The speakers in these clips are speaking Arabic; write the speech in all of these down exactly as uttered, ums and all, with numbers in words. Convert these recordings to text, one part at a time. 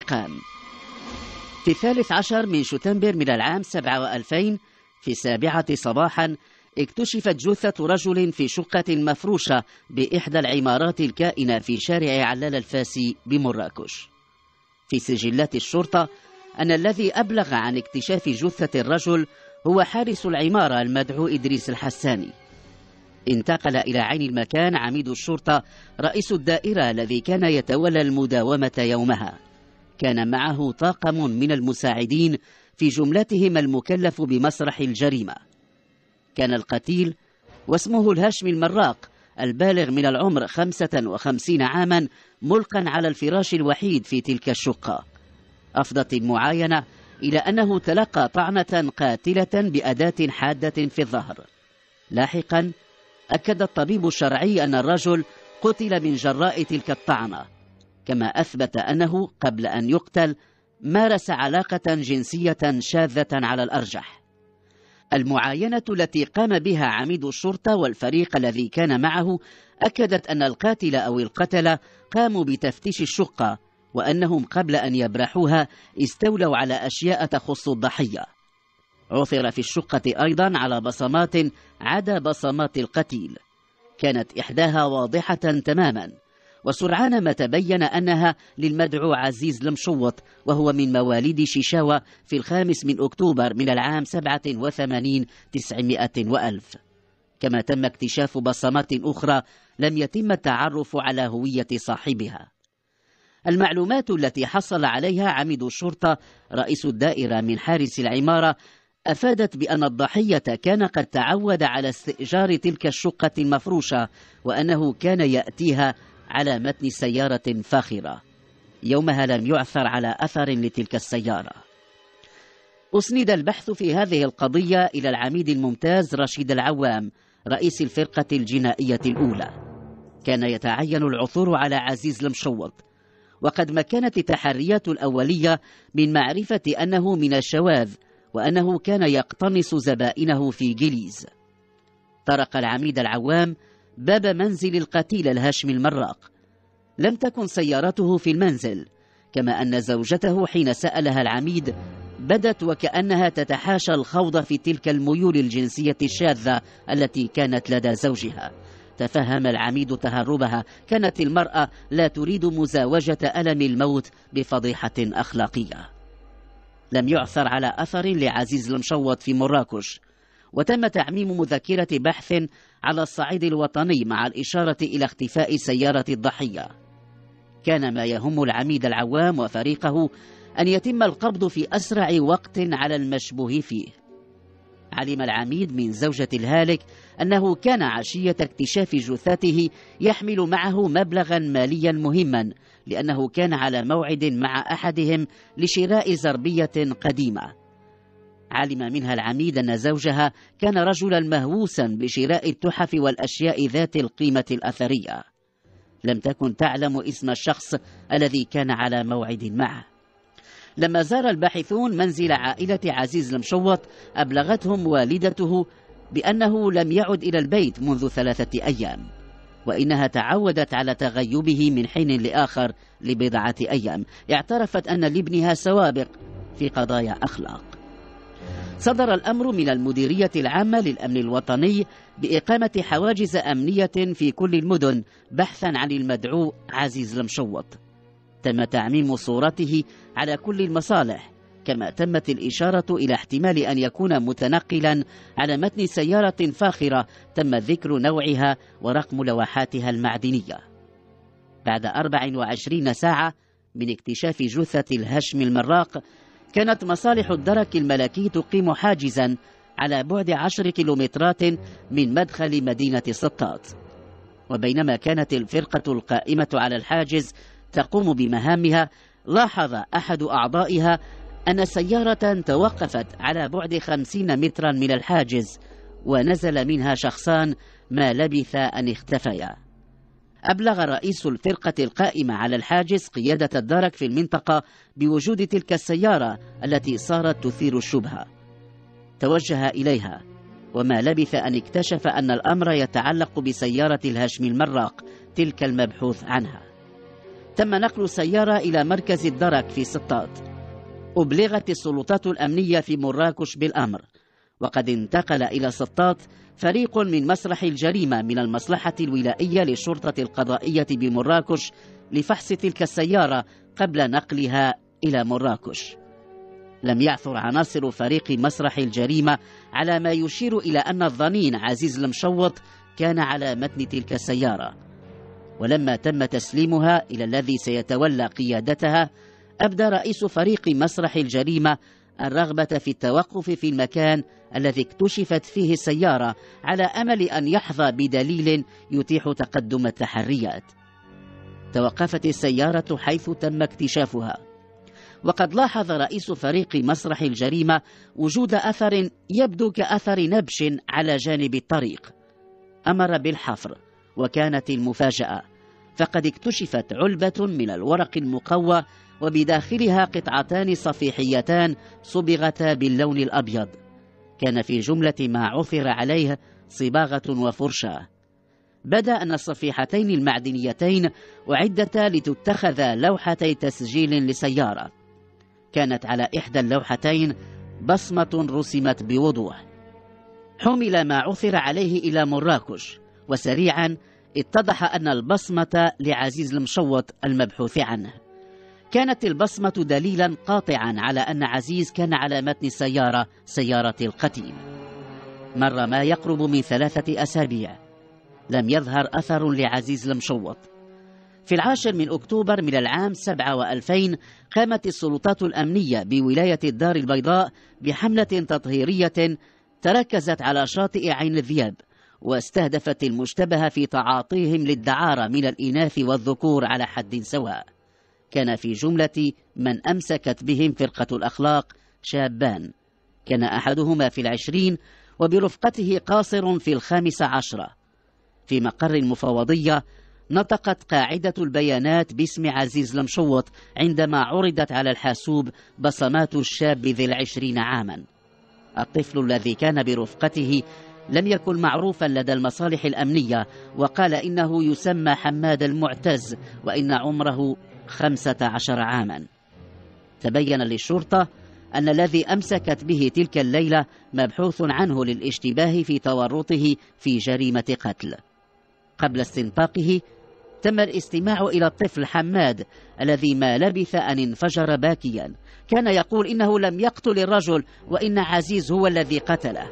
بإتقان. في الثالث عشر من شتنبر من العام سبعة وألفين في السابعة صباحا اكتشفت جثة رجل في شقة مفروشة بإحدى العمارات الكائنة في شارع علال الفاسي بمراكش. في سجلات الشرطة أن الذي أبلغ عن اكتشاف جثة الرجل هو حارس العمارة المدعو إدريس الحساني. انتقل إلى عين المكان عميد الشرطة رئيس الدائرة الذي كان يتولى المداومة يومها. كان معه طاقم من المساعدين في جملتهم المكلف بمسرح الجريمة. كان القتيل واسمه الهاشمي المراق البالغ من العمر خمسة وخمسين عاما ملقا على الفراش الوحيد في تلك الشقة. أفضت المعاينة إلى أنه تلقى طعنة قاتلة بأداة حادة في الظهر. لاحقا أكد الطبيب الشرعي أن الرجل قتل من جراء تلك الطعنة، كما أثبت أنه قبل أن يقتل مارس علاقة جنسية شاذة على الأرجح. المعاينة التي قام بها عميد الشرطة والفريق الذي كان معه أكدت أن القاتل أو القتلة قاموا بتفتيش الشقة، وأنهم قبل أن يبرحوها استولوا على أشياء تخص الضحية. عثر في الشقة أيضا على بصمات عدا بصمات القتيل، كانت إحداها واضحة تماما، وسرعان ما تبين أنها للمدعو عزيز المشوط، وهو من مواليد شيشاوة في الخامس من أكتوبر من العام سبعة وثمانين تسعمائة وألف. كما تم اكتشاف بصمات أخرى لم يتم التعرف على هوية صاحبها. المعلومات التي حصل عليها عميد الشرطة رئيس الدائرة من حارس العمارة أفادت بأن الضحية كان قد تعود على استئجار تلك الشقة المفروشة، وأنه كان يأتيها على متن سيارة فاخرة. يومها لم يعثر على أثر لتلك السيارة. أسند البحث في هذه القضية إلى العميد الممتاز رشيد العوام رئيس الفرقة الجنائية الأولى. كان يتعين العثور على عزيز المشوط، وقد مكنت التحريات الأولية من معرفة أنه من الشواذ، وأنه كان يقتنص زبائنه في جليز. طرق العميد العوام باب منزل القتيل الهاشمي المراق. لم تكن سيارته في المنزل، كما أن زوجته حين سألها العميد بدت وكأنها تتحاشى الخوض في تلك الميول الجنسية الشاذة التي كانت لدى زوجها. تفهم العميد تهربها، كانت المرأة لا تريد مزاوجة ألم الموت بفضيحة أخلاقية. لم يعثر على أثر لعزيز المشوط في مراكش، وتم تعميم مذكرة بحث على الصعيد الوطني مع الإشارة إلى اختفاء سيارة الضحية. كان ما يهم العميد العوام وفريقه أن يتم القبض في أسرع وقت على المشبوه فيه. علم العميد من زوجة الهالك أنه كان عشية اكتشاف جثته يحمل معه مبلغا ماليا مهما، لأنه كان على موعد مع أحدهم لشراء زربية قديمة. علم منها العميد أن زوجها كان رجلا مهووسا بشراء التحف والأشياء ذات القيمة الأثرية. لم تكن تعلم اسم الشخص الذي كان على موعد معه. لما زار الباحثون منزل عائلة عزيز المشوط أبلغتهم والدته بأنه لم يعد إلى البيت منذ ثلاثة أيام، وإنها تعودت على تغيبه من حين لآخر لبضعة أيام. اعترفت أن لابنها سوابق في قضايا أخلاق. صدر الأمر من المديرية العامة للأمن الوطني بإقامة حواجز أمنية في كل المدن بحثا عن المدعو عزيز المشوط. تم تعميم صورته على كل المصالح، كما تمت الإشارة إلى احتمال أن يكون متنقلا على متن سيارة فاخرة تم ذكر نوعها ورقم لوحاتها المعدنية. بعد أربع وعشرين ساعة من اكتشاف جثة الهاشمي المراق، كانت مصالح الدرك الملكي تقيم حاجزا على بعد عشر كيلومترات من مدخل مدينة سطات. وبينما كانت الفرقة القائمة على الحاجز تقوم بمهامها، لاحظ أحد أعضائها أن سيارة توقفت على بعد خمسين مترا من الحاجز، ونزل منها شخصان ما لبث أن اختفيا. أبلغ رئيس الفرقة القائمة على الحاجز قيادة الدرك في المنطقة بوجود تلك السيارة التي صارت تثير الشبهة. توجه إليها، وما لبث أن اكتشف أن الأمر يتعلق بسيارة الهاشمي المراق تلك المبحوث عنها. تم نقل سيارة إلى مركز الدرك في سطات. أبلغت السلطات الأمنية في مراكش بالأمر، وقد انتقل إلى سطات فريق من مسرح الجريمة من المصلحة الولائية للشرطة القضائية بمراكش لفحص تلك السيارة قبل نقلها إلى مراكش. لم يعثر عناصر فريق مسرح الجريمة على ما يشير إلى أن الظنين عزيز المشوط كان على متن تلك السيارة، ولما تم تسليمها إلى الذي سيتولى قيادتها أبدى رئيس فريق مسرح الجريمة الرغبة في التوقف في المكان الذي اكتشفت فيه السيارة على أمل أن يحظى بدليل يتيح تقدم التحريات. توقفت السيارة حيث تم اكتشافها، وقد لاحظ رئيس فريق مسرح الجريمة وجود أثر يبدو كأثر نبش على جانب الطريق. أمر بالحفر، وكانت المفاجأة فقد اكتشفت علبة من الورق المقوى وبداخلها قطعتان صفيحيتان صبغتا باللون الأبيض. كان في جملة ما عثر عليه صباغة وفرشاة. بدا أن الصفيحتين المعدنيتين أعدتا لتتخذ لوحتي تسجيل لسيارة. كانت على إحدى اللوحتين بصمة رسمت بوضوح. حمل ما عثر عليه إلى مراكش، وسريعا اتضح أن البصمة لعزيز المشوط المبحوث عنه. كانت البصمة دليلا قاطعا على أن عزيز كان على متن السيارة، سيارة القتيل. مر ما يقرب من ثلاثة أسابيع لم يظهر أثر لعزيز المشوط. في العاشر من أكتوبر من العام سبعة وألفين قامت السلطات الأمنية بولاية الدار البيضاء بحملة تطهيرية تركزت على شاطئ عين الذياب، واستهدفت المشتبه في تعاطيهم للدعارة من الإناث والذكور على حد سواء. كان في جملة من أمسكت بهم فرقة الأخلاق شابان، كان أحدهما في العشرين وبرفقته قاصر في الخامس عشرة. في مقر المفوضية نطقت قاعدة البيانات باسم عزيز المشوط عندما عرضت على الحاسوب بصمات الشاب ذي العشرين عاما. الطفل الذي كان برفقته لم يكن معروفا لدى المصالح الأمنية، وقال إنه يسمى حماد المعتز وإن عمره خمسة عشر عاما. تبين للشرطة أن الذي أمسكت به تلك الليلة مبحوث عنه للاشتباه في تورطه في جريمة قتل. قبل استنطاقه تم الاستماع إلى الطفل حماد الذي ما لبث أن انفجر باكيا. كان يقول إنه لم يقتل الرجل وإن عزيز هو الذي قتله.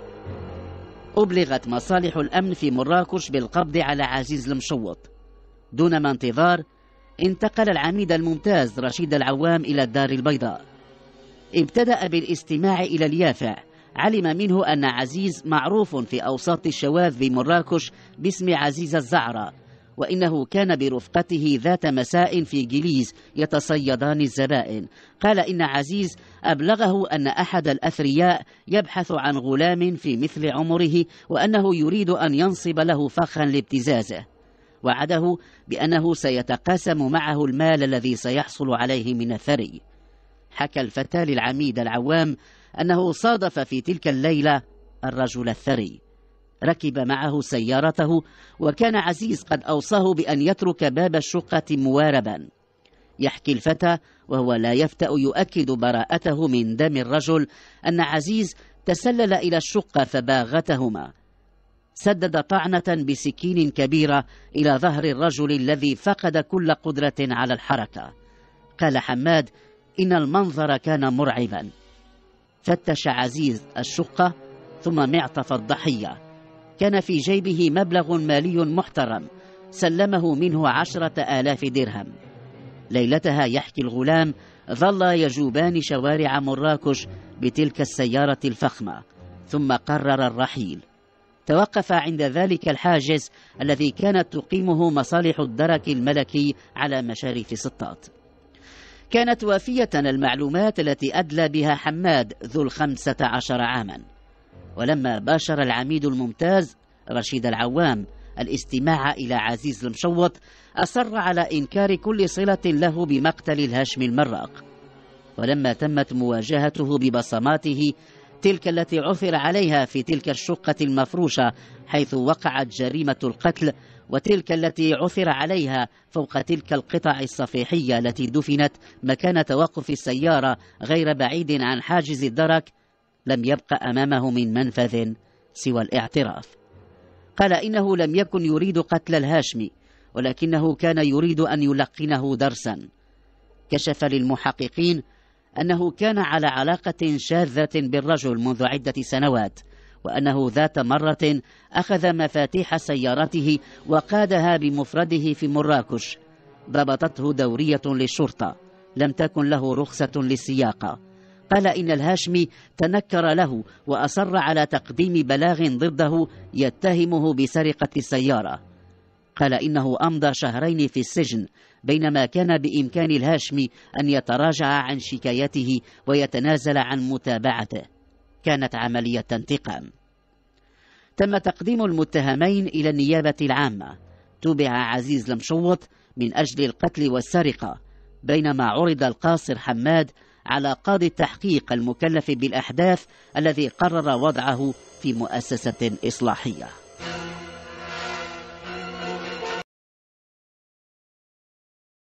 أبلغت مصالح الأمن في مراكش بالقبض على عزيز المشوط. دون ما انتظار انتقل العميد الممتاز رشيد العوام إلى الدار البيضاء. ابتدأ بالاستماع إلى اليافع. علم منه أن عزيز معروف في أوساط الشواذ بمراكش باسم عزيز الزعرة، وإنه كان برفقته ذات مساء في جليز يتصيدان الزبائن. قال إن عزيز أبلغه أن أحد الأثرياء يبحث عن غلام في مثل عمره، وأنه يريد أن ينصب له فخا لابتزازه. وعده بأنه سيتقاسم معه المال الذي سيحصل عليه من الثري. حكى الفتى للعميد العوام أنه صادف في تلك الليلة الرجل الثري، ركب معه سيارته، وكان عزيز قد أوصاه بأن يترك باب الشقة مواربا. يحكي الفتى وهو لا يفتأ يؤكد براءته من دم الرجل أن عزيز تسلل إلى الشقة فباغتهما. سدد طعنة بسكين كبيرة إلى ظهر الرجل الذي فقد كل قدرة على الحركة. قال حماد إن المنظر كان مرعبا. فتش عزيز الشقة ثم معطف الضحية. كان في جيبه مبلغ مالي محترم سلمه منه عشرة آلاف درهم. ليلتها يحكي الغلام ظل يجوبان شوارع مراكش بتلك السيارة الفخمة، ثم قرر الرحيل. توقف عند ذلك الحاجز الذي كانت تقيمه مصالح الدرك الملكي على مشارف سطات. كانت وافية المعلومات التي أدلى بها حماد ذو الخمسة عشر عاما. ولما باشر العميد الممتاز رشيد العوام الاستماع إلى عزيز المشوط أصر على إنكار كل صلة له بمقتل الهاشم المراق. ولما تمت مواجهته ببصماته تلك التي عثر عليها في تلك الشقة المفروشة حيث وقعت جريمة القتل، وتلك التي عثر عليها فوق تلك القطع الصفيحية التي دفنت مكان توقف السيارة غير بعيد عن حاجز الدرك، لم يبق أمامه من منفذ سوى الاعتراف. قال إنه لم يكن يريد قتل الهاشمي، ولكنه كان يريد أن يلقنه درسا. كشف للمحققين أنه كان على علاقة شاذة بالرجل منذ عدة سنوات، وأنه ذات مرة أخذ مفاتيح سيارته وقادها بمفرده في مراكش. ضبطته دورية للشرطة، لم تكن له رخصة للسياقة. قال إن الهاشمي تنكر له وأصر على تقديم بلاغ ضده يتهمه بسرقة السيارة. قال إنه أمضى شهرين في السجن، بينما كان بإمكان الهاشمي أن يتراجع عن شكايته ويتنازل عن متابعته. كانت عملية انتقام. تم تقديم المتهمين إلى النيابة العامة. تبع عزيز المشوط من أجل القتل والسرقة، بينما عرض القاصر حماد على قاضي التحقيق المكلف بالأحداث الذي قرر وضعه في مؤسسة إصلاحية.